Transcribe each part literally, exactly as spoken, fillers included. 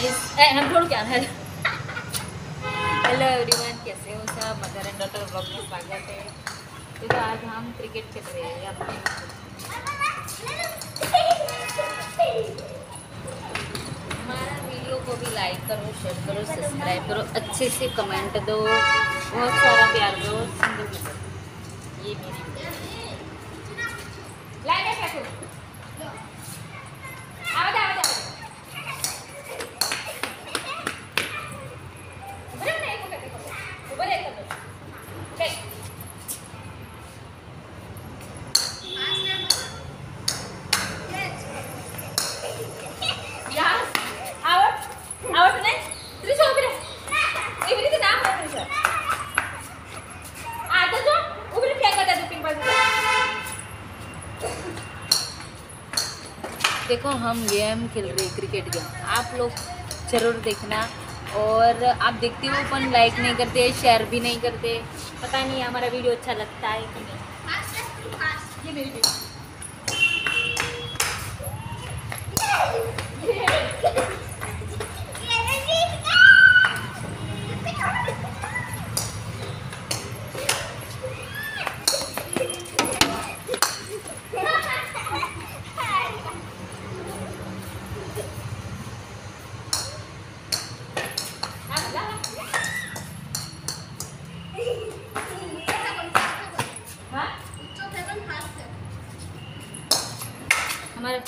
Guys, हम थोड़ा क्या है। हेलो एवरीवन, कैसे हो सब? मदर एंड डॉटर ब्लॉग में स्वागत है। तो आज हम क्रिकेट खेल रहे हैं अपने। हमारा वीडियो को भी लाइक करो, शेयर करो, सब्सक्राइब करो, अच्छे से कमेंट दो, बहुत सारा प्यार दो। सिंगल ये मेरी लाइक है क्या? आवाज आवाज आवाज देखो, हम गेम खेल रहे हैं, क्रिकेट गेम। आप लोग जरूर देखना। और आप देखते हो अपन लाइक नहीं करते, शेयर भी नहीं करते। पता नहीं हमारा वीडियो अच्छा लगता है कि नहीं। ये मेरी वीडियो। हमारा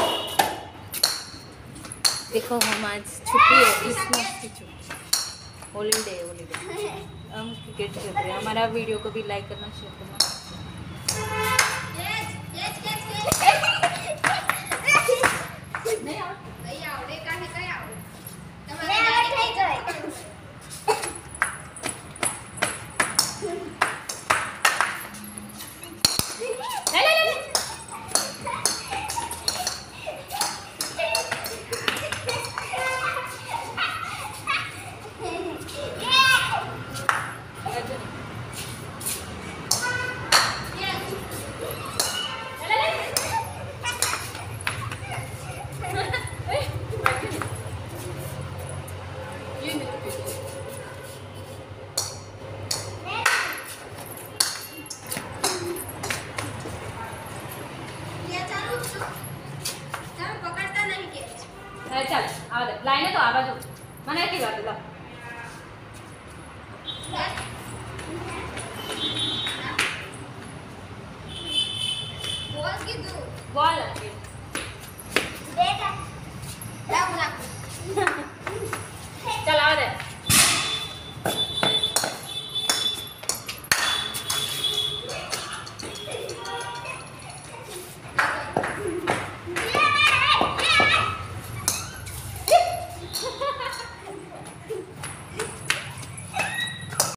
देखो, हम आज छुट्टी है, क्रिसमस की छुट्टी, हॉलीडे हॉलीडे हम क्रिकेट खेल रहे हैं। हमारा वीडियो को भी लाइक करना, शेयर करना। चल आवाज लाइन है तो आवाज मना की बात है। बॉल की दो बॉल